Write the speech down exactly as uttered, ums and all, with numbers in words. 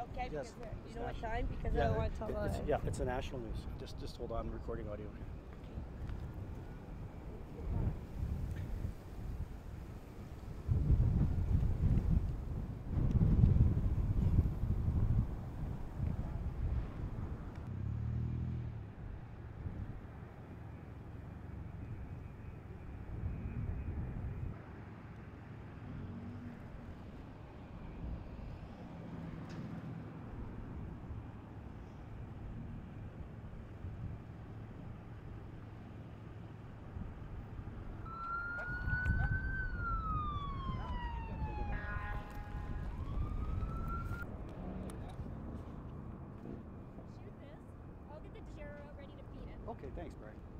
okay? Yes, Because, uh, it's you know what national. time? Because Yeah, I don't want to tell it- it's, the... yeah, it's a national news. Just, just hold on, recording audio. Shoot this. I'll get the deer ready to feed it. Okay, thanks, Brian.